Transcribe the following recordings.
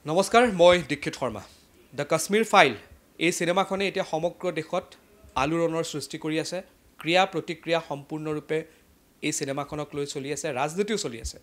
নমস্কাৰ মই Dikshit Sharma the Kashmir file এই সিনেমাখনে এতিয়া সমগ্ৰ দেশত আলোড়নৰ সৃষ্টি কৰি আছে ক্ৰিয়া প্ৰতিক্ৰিয়া সম্পূৰ্ণৰূপে এই সিনেমাখনক লৈ চলি আছে ৰাজনীতিও চলি আছে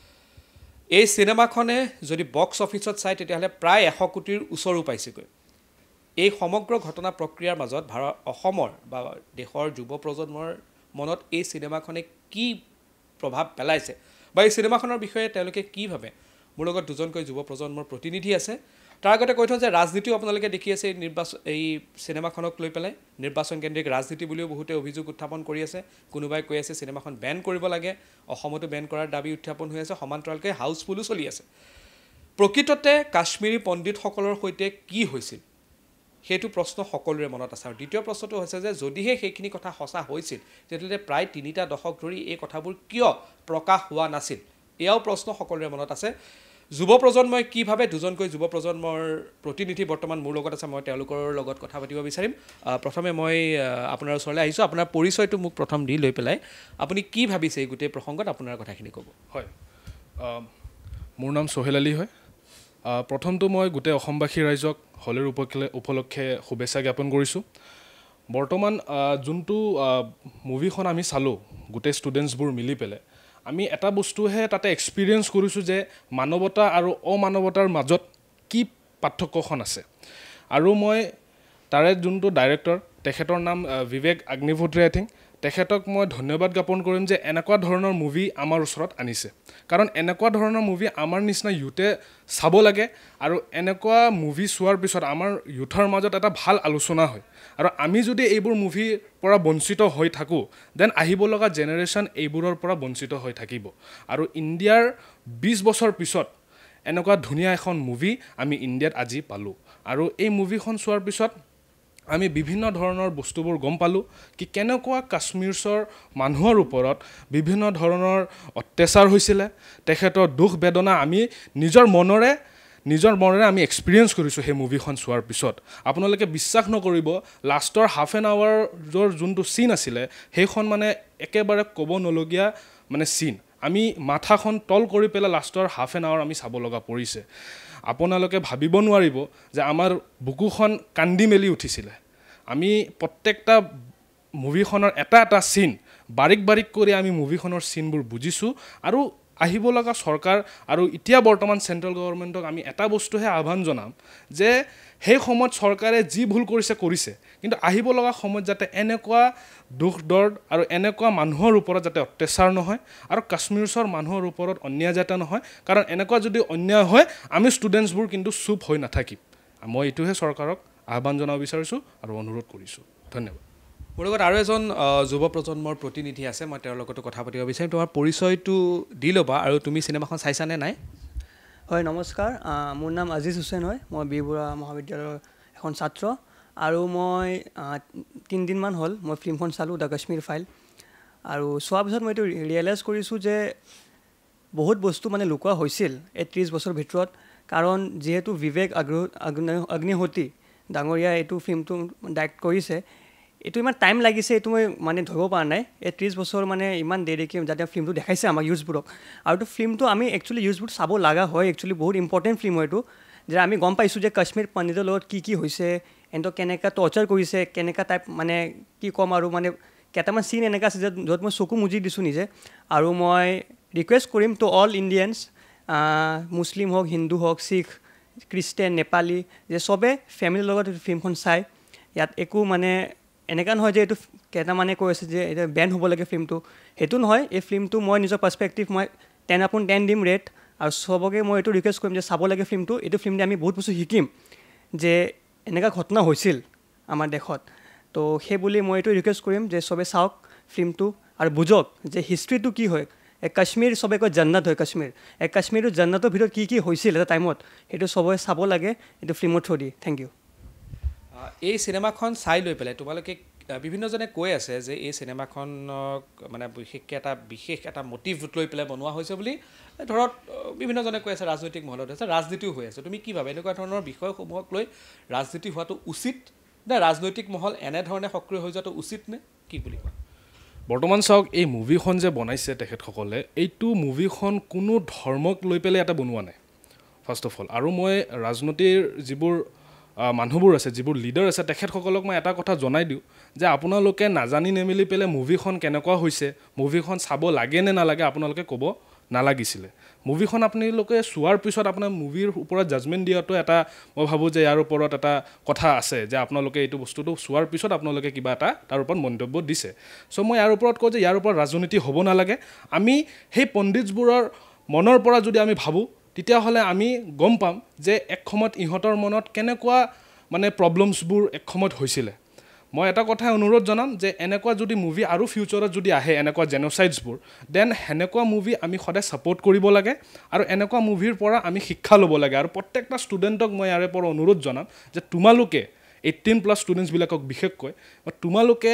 এই সিনেমাখনে যদি বক্স অফিচত চাই তেতিয়াহলে প্ৰায় 100 কোটিৰ ওচৰো পাইছেগৈ এই সমগ্ৰ ঘটনা প্ৰক্ৰিয়াৰ মাজত অসমৰ বা দেশৰ যুৱ প্ৰজন্মৰ মনত এই সিনেমাখনে কি প্ৰভাৱ পেলাইছে বা এই সিনেমাখনৰ বিষয়ে তেওঁলোকে কি ভাবে মোৰ লগত দুজনকৈ যুৱ প্ৰজন্মৰ প্ৰতিনিধি আছে তাৰ আগতে কৈ থওঁ যে ৰাজনীতিও আপোনালোকে দেখি আছে এই সিনেমাখনক লৈ পেলাই নিৰ্বাচন কেন্দ্ৰিক ৰাজনীতি বুলিও বহুতে অভিযোগ উত্থাপন কৰি আছে কোনোবাই কৈ আছে সিনেমাখন বেন কৰিব লাগে অসমতো বেন কৰাৰ দাবী উত্থাপন হৈ আছে সমান্তৰালকৈ হাউসফুলো চলি আছে প্ৰকৃততে কাশ্মীৰী পণ্ডিতসকলৰ সৈতে কি হৈছিল সেইটো প্ৰশ্ন সকলোৰে মনত আছে আৰু দ্বিতীয় প্ৰশ্নটো হৈছে যে যদিহে সেইখিনি কথা সঁচা হৈছিল তেতিয়াহ'লে প্ৰায় 3টা দশক ধৰি এই কথাবোৰ কিয় প্ৰকাশ হোৱা নাছিল এয়াও প্ৰশ্ন সকলোৰে মনত আছে যুৱ প্ৰজন্মই কি ভাবে দুজনকৈ যুৱ প্ৰজন্মৰ প্ৰতিনিধি বৰ্তমান মোৰ লগত আছে মই তেওঁলোকৰ লগত কথা পাতিব বিচাৰিম প্ৰথমে মই আপোনাৰ ওচৰলৈ আহিছো আপোনাৰ পৰিচয়টো মোক প্ৰথম দি লৈ পেলাই আপুনি কি ভাবিছে এই গোটেই প্ৰসংগত আপোনাৰ কথাখিনি ক'ব হয় মোৰ নাম সোহেল আলী হয় প্ৰথমটো মই গোটেই অসমবাসী ৰাইজক হলিৰ উপলক্ষে শুভেচ্ছা জ্ঞাপন কৰিছোঁ বৰ্তমান যোনটো মুভিখন আমি চালো গোটেই ষ্টুডেণ্টছবোৰ মিলি পেলাই আমি এটা বস্তুহে তাতে এক্সপিৰিয়েঞ্চ কৰিছোঁ যে মানৱতা আৰু অমানৱতাৰ মাজত কি পাৰ্থক্যখন আছে আৰু মই তাৰে যোনটো ডাইৰেক্টৰ তেখেতৰ নাম বিবেক অগ্নিহোত্ৰী আই থিংক তেখেতক মই ধন্যবাদ জ্ঞাপন কৰিম যে এনেকুৱা ধৰণৰ মুভি আমাৰ ওচৰত আনিছে কাৰণ এনেকুৱা ধৰণৰ মুভি আমাৰ নিচিনা ইউথে চাব লাগে আৰু এনেকুৱা মুভি চোৱাৰ পিছত আমাৰ ইউথৰ মাজত এটা ভাল আলোচনা হয় আৰু আমি যদি এইবোৰ মুভিৰ পৰা বঞ্চিত হৈ থাকোঁ দেন আহিব লগা জেনেৰেশ্যন এইবোৰৰ পৰা বঞ্চিত হৈ থাকিব আৰু ইণ্ডিয়াৰ 20 বছৰ পিছত এনেকুৱা ধুনীয়া এখন মুভি আমি ইণ্ডিয়াত আজি পালোঁ আৰু এই মুভিখন চোৱাৰ পিছত আমি বিভিন্ন ধৰণৰ বস্তুবোৰ গম পালোঁ কি কেনেকুৱা কাশ্মীৰৰ মানুহৰ ওপৰত বিভিন্ন ধৰণৰ অত্যাচাৰ হৈছিলে তেখেতৰ দুখ বেদনা আমি নিজৰ মনৰে আমি এক্সপিৰিয়েঞ্চ কৰিছোঁ সেই মুভিখন চোৱাৰ পিছত আপোনালোকে বিশ্বাস নকৰিব লাষ্টৰ হাফ এন আৱাৰৰ যোনটো চিন আছিলে সেইখন মানে একেবাৰে ক'ব নলগীয়া মানে চিন আমি মাথাখন তল কৰি পেলাই লাষ্টৰ হাফ এন আৱাৰ আমি চাব লগা পৰিছে আপোনালোকে ভাবিব নোৱাৰিব যে আমাৰ বুকুখন কান্দি মেলি উঠিছিলে আমি প্ৰত্যেকটা মুভিখনৰ এটা চিন বাৰিক কৰি আমি মুভিখনৰ চিনবোৰ বুজিছোঁ আৰু আহিব লগা চৰকাৰ আৰু এতিয়া বৰ্তমান চেণ্ট্ৰেল গভৰ্ণমেণ্টক আমি এটা বস্তুহে আহ্বান জনাম যে সেই সময়ত চৰকাৰে যি ভুল কৰিছে কিন্তু আহিব লগা সময়ত যাতে এনেকুৱা দুখ দৰ্দ আৰু এনেকুৱা মানুহৰ ওপৰত যাতে অত্যাচাৰ নহয় আৰু কাশ্মীৰৰ মানুহৰ ওপৰত অন্যায় যাতে নহয় কাৰণ এনেকুৱা যদি অন্যায় হয় আমি ষ্টুডেণ্টছবোৰ কিন্তু চুপ হৈ নাথাকিম মই এইটোহে চৰকাৰক আহ্বান জনাব বিচাৰিছোঁ আৰু অনুৰোধ কৰিছোঁ ধন্যবাদ মোৰ লগত আৰু এজন যুৱ প্ৰজন্মৰ প্ৰতিনিধি আছে মই তেওঁৰ লগতো কথা পাতিব বিচাৰিম তোমাৰ পৰিচয়টো দি ল'বা আৰু তুমি চিনেমাখন চাইছানে নাই হয় নমস্কাৰ মোৰ নাম আজিজ হুছেইন হয় মই বীৰবৰুৱা মহাবিদ্যালয়ৰ এখন ছাত্ৰ আৰু মই 3 দিনমান হ'ল মই ফিল্মখন চালোঁ দ্য কাশ্মীৰ ফাইল আৰু চোৱাৰ পিছত মই এইটো ৰিয়েলাইজ কৰিছোঁ যে বহুত বস্তু মানে লুকোৱা হৈছিল এই 30 বছৰ ভিতৰত কাৰণ যিহেতু বিবেক অগ্নিহোত্ৰী ডাঙৰীয়া এইটো ফিল্মটো ডাইৰেক্ট কৰিছে এইটো ইমান টাইম লাগিছে এইটো মই মানে ধৰিব পৰা নাই এই 30 বছৰ মানে ইমান দেৰিকৈ যাতে ফিল্মটো দেখাইছে আমাক ইউজবোৰক আৰু এইটো ফিল্মটো আমি একচুৱেলি ইউজবোৰ চাব লগা হয় একচুৱেলি বহুত ইম্পৰ্টেণ্ট ফিল্ম হয় এইটো যে আমি গম পাইছোঁ যে কাশ্মীৰ পণ্ডিতৰ লগত কি হৈছে এহেঁতক কেনেকৈ টৰ্চাৰ কৰিছে কেনেকুৱা টাইপ মানে কি ক'ম আৰু মানে কেইটামান চিন এনেকুৱা আছে য'ত মই চকু মুজি দিছোঁ নিজে আৰু মই ৰিকুৱেষ্ট কৰিম টু অল ইণ্ডিয়ানছ মুছলিম হওক হিন্দু হওক শিখ খ্ৰীষ্টান নেপালী যে চবে ফেমিলিৰ লগত ফিল্মখন চায় ইয়াত একো মানে এনেকুৱা নহয় যে এইটো কেইটামানে কৈ আছে যে এতিয়া বেন হ'ব লাগে ফিল্মটো সেইটো নহয় এই ফিল্মটো মই নিজৰ পাৰ্চপেক্টিভ মই 10/10 দিম ৰেট আৰু চবকে মই এইটো ৰিকুৱেষ্ট কৰিম যে চাব লাগে ফিল্মটো এইটো ফিল্ম দি আমি বহুত বস্তু শিকিম যে এনেকুৱা ঘটনা হৈছিল আমাৰ দেশত তো সেই বুলি মই এইটো ৰিকুৱেষ্ট কৰিম যে চবে চাওক ফিল্মটো আৰু বুজক যে হিষ্ট্ৰীটো কি হয় কাশ্মীৰ চবে কয় জান্নাত হয় কাশ্মীৰৰ জান্নাতৰ ভিতৰত কি হৈছিল এটা টাইমত সেইটো চবে চাব লাগে এইটো ফিল্মৰ থ্ৰু দি থেংক ইউ এই চিনেমাখন চাই লৈ পেলাই তোমালোকে বিভিন্নজনে কৈ আছে যে এই চিনেমাখনক মানে বিশেষ এটা মটিভ লৈ পেলাই বনোৱা হৈছে বুলি ধৰক বিভিন্নজনে কৈ আছে ৰাজনৈতিক মহলত আছে ৰাজনীতিও হৈ আছে তুমি কি ভাবা এনেকুৱা ধৰণৰ বিষয়সমূহক লৈ ৰাজনীতি হোৱাটো উচিত নে ৰাজনৈতিক মহল এনেধৰণে সক্ৰিয় হৈ যোৱাটো উচিত নে কি বুলি কোৱা বৰ্তমান চাওক এই মুভিখন যে বনাইছে তেখেতসকলে এইটো মুভিখন কোনো ধৰ্মক লৈ পেলাই এটা বনোৱা নাই ফাৰ্ষ্ট অফ অল আৰু মই ৰাজনীতিৰ যিবোৰ মানুহবোৰ আছে যিবোৰ লিডাৰ আছে তেখেতসকলক মই এটা কথা জনাই দিওঁ যে আপোনালোকে নাজানি নেমেলি পেলাই মুভিখন কেনেকুৱা হৈছে মুভিখন চাব লাগে নে নালাগে আপোনালোকে ক'ব নালাগিছিলে মুভিখন আপোনালোকে চোৱাৰ পিছত আপোনাৰ মুভিৰ ওপৰত জাজমেণ্ট দিয়াটো এটা মই ভাবোঁ যে ইয়াৰ ওপৰত এটা কথা আছে যে আপোনালোকে এইটো বস্তুটো চোৱাৰ পিছত আপোনালোকে কিবা এটা তাৰ ওপৰত মন্তব্য দিছে চ' মই ইয়াৰ ওপৰত কওঁ যে ইয়াৰ ওপৰত ৰাজনীতি হ'ব নালাগে আমি সেই পণ্ডিতবোৰৰ মনৰ পৰা যদি আমি ভাবোঁ তেতিয়াহ'লে আমি গম পাম যে এক সময়ত ইহঁতৰ মনত কেনেকুৱা মানে প্ৰব্লেমছবোৰ এক সময়ত হৈছিলে মই এটা কথাই অনুৰোধ জনাম যে এনেকুৱা যদি মুভি আৰু ফিউচাৰত যদি আহে এনেকুৱা জেন'চাইডছবোৰ দেন সেনেকুৱা মুভি আমি সদায় ছাপোৰ্ট কৰিব লাগে আৰু এনেকুৱা মুভিৰ পৰা আমি শিক্ষা ল'ব লাগে আৰু প্ৰত্যেকটা ষ্টুডেণ্টক মই ইয়াৰে পৰা অনুৰোধ জনাম যে তোমালোকে 18+ ষ্টুডেণ্টছবিলাকক বিশেষকৈ তোমালোকে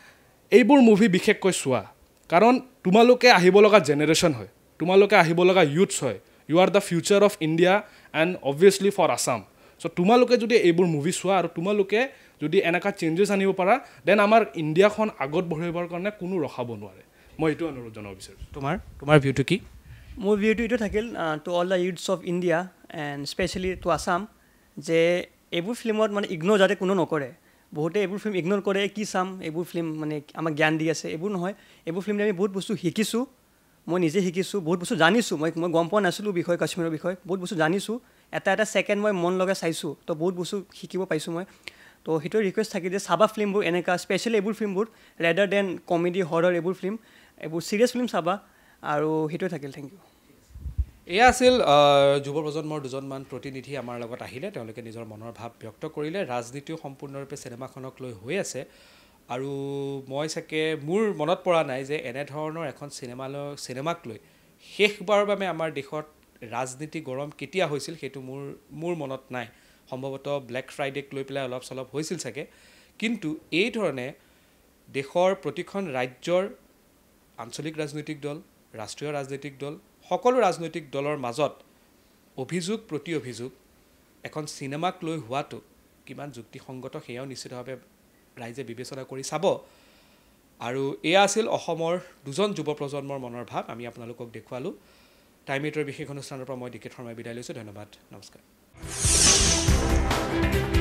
এইবোৰ মুভি বিশেষকৈ চোৱা কাৰণ তোমালোকে আহিব লগা জেনেৰেশ্যন হয় তোমালোকে আহিব লগা ইউথছ হয় you are the future of India and obviously for Assam so' তোমালোকে যদি এইবোৰ মুভি চোৱা আৰু তোমালোকে যদি এনেকুৱা চেঞ্জেছ আনিব পাৰা দেন আমাৰ ইণ্ডিয়াখন আগত বঢ়িবৰ কাৰণে কোনো ৰখাব নোৱাৰে মই এইটো অনুৰোধ জনাব বিচাৰোঁ তোমাৰ ভিউটো কি মোৰ ভিউটো এইটো থাকিল to all the youths of India and specially to Assam যে এইবোৰ ফিল্মত মানে ইগন'ৰ যাতে কোনো নকৰে বহুতে এইবোৰ ফিল্ম ইগন'ৰ কৰে কি চাম এইবোৰ ফিল্ম মানে আমাক জ্ঞান দি আছে এইবোৰ নহয় এইবোৰ ফিল্মত আমি বহুত বস্তু শিকিছোঁ মই নিজে শিকিছোঁ বহুত বস্তু জানিছোঁ মই গম পোৱা নাছিলোঁ বিষয়ে কাশ্মীৰৰ বিষয়ে বহুত বস্তু জানিছোঁ এটা ছেকেণ্ড মই মন লগাই চাইছোঁ তো বহুত বস্তু শিকিব পাইছোঁ মই তো সেইটো ৰিকুৱেষ্ট থাকে যে চাবা ফিল্মবোৰ এনেকুৱা স্পেচিয়েলি এইবোৰ ফিল্মবোৰ ৰেডাৰ দেন কমেডি হৰৰ এইবোৰ ফিল্ম এইবোৰ ছিৰিয়াছ ফিল্ম চাবা আৰু সেইটোৱে থাকিল থেংক ইউ এয়া আছিল যুৱ প্ৰজন্মৰ দুজনমান প্ৰতিনিধি আমাৰ লগত আহিলে তেওঁলোকে নিজৰ মনৰ ভাৱ ব্যক্ত কৰিলে ৰাজনীতিও সম্পূৰ্ণৰূপে চিনেমাখনক লৈ হৈ আছে আৰু মই চাগে মোৰ মনত পৰা নাই যে এনেধৰণৰ এখন চিনেমাক লৈ শেষবাৰৰ বাবে আমাৰ দেশত ৰাজনীতি গৰম কেতিয়া হৈছিল সেইটো মোৰ মনত নাই সম্ভৱতঃ ব্লেক ফ্ৰাইডেক লৈ পেলাই অলপ চলপ হৈছিল চাগে কিন্তু এই ধৰণে দেশৰ প্ৰতিখন ৰাজ্যৰ আঞ্চলিক ৰাজনৈতিক দল ৰাষ্ট্ৰীয় ৰাজনৈতিক দল সকলো ৰাজনৈতিক দলৰ মাজত অভিযোগ প্ৰতি অভিযোগ এখন চিনেমাক লৈ হোৱাটো কিমান যুক্তিসংগত সেয়াও নিশ্চিতভাৱে ৰাইজে বিবেচনা কৰি চাব আৰু এয়া আছিল অসমৰ দুজন যুৱ প্ৰজন্মৰ মনৰ ভাৱ আমি আপোনালোকক দেখুৱালোঁ টাইম এইটৰ বিশেষ অনুষ্ঠানৰ পৰা মই ডিকেট শৰ্মাই বিদায় লৈছোঁ ধন্যবাদ নমস্কাৰ